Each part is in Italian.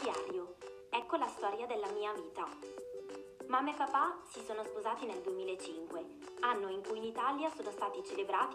diario. Ecco la storia della mia vita. Mamma e papà si sono sposati nel 2005, anno in cui in Italia sono stati celebrati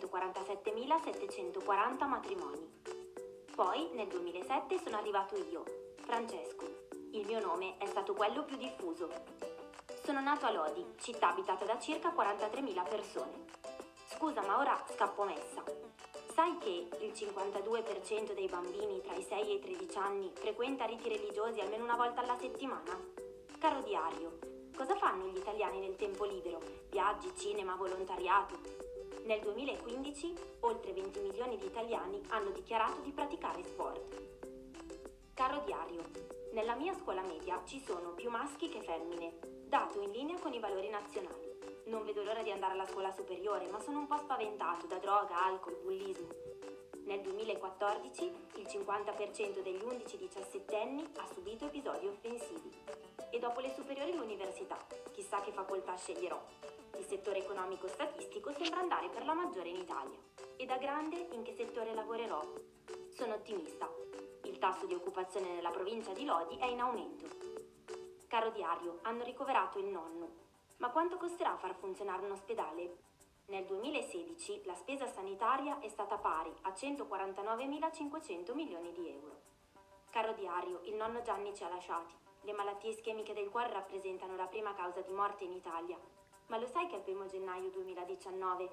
247.740 matrimoni. Poi, nel 2007, sono arrivato io, Francesco. Il mio nome è stato quello più diffuso. Sono nato a Lodi, città abitata da circa 43.000 persone. Scusa, ma ora scappo messa. Sai che il 52% dei bambini tra i 6 e i 13 anni frequenta riti religiosi almeno una volta alla settimana? Caro diario, cosa fanno gli italiani nel tempo libero? Viaggi, cinema, volontariato? Nel 2015 oltre 20 milioni di italiani hanno dichiarato di praticare sport. Caro diario, nella mia scuola media ci sono più maschi che femmine, dato in linea con i valori nazionali. Non vedo l'ora di andare alla scuola superiore, ma sono un po' spaventato da droga, alcol, bullismo. Nel 2014 il 50% degli 11-17 anni ha subito episodi offensivi. E dopo le superiori l'università, chissà che facoltà sceglierò. Il settore economico-statistico sembra andare per la maggiore in Italia. E da grande in che settore lavorerò? Sono ottimista. Il tasso di occupazione nella provincia di Lodi è in aumento. Caro diario, hanno ricoverato il nonno. Ma quanto costerà far funzionare un ospedale? Nel 2016 la spesa sanitaria è stata pari a 149.500 milioni di euro. Caro diario, il nonno Gianni ci ha lasciati. Le malattie ischemiche del cuore rappresentano la prima causa di morte in Italia. Ma lo sai che al 1 gennaio 2019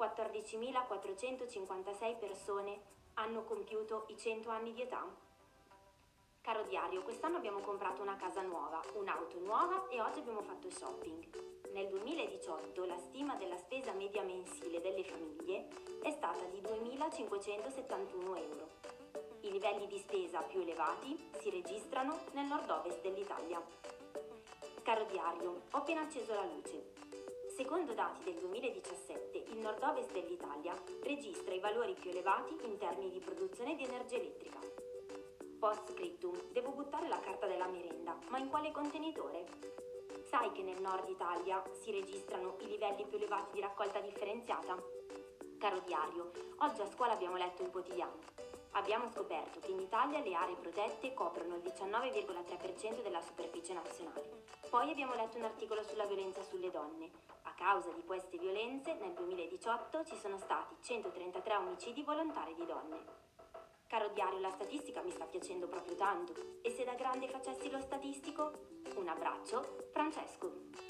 14.456 persone hanno compiuto i 100 anni di età? Caro diario, quest'anno abbiamo comprato una casa nuova, un'auto nuova e oggi abbiamo fatto shopping. Nel 2018 la stima della spesa media mensile delle famiglie è stata di 2.571 euro. I livelli di spesa più elevati si registrano nel nord-ovest dell'Italia. Caro diario, ho appena acceso la luce. Secondo dati del 2017, il nord-ovest dell'Italia registra i valori più elevati in termini di produzione di energia elettrica. Post scriptum, devo buttare la carta della merenda, ma in quale contenitore? Sai che nel nord Italia si registrano i livelli più elevati di raccolta differenziata? Caro diario, oggi a scuola abbiamo letto il quotidiano. Abbiamo scoperto che in Italia le aree protette coprono il 19,3% della superficie nazionale. Poi abbiamo letto un articolo sulla violenza sulle donne. A causa di queste violenze, nel 2018 ci sono stati 133 omicidi volontari di donne. Caro diario, la statistica mi sta piacendo proprio tanto. E se da grande facessi lo statistico? Un abbraccio, Francesco.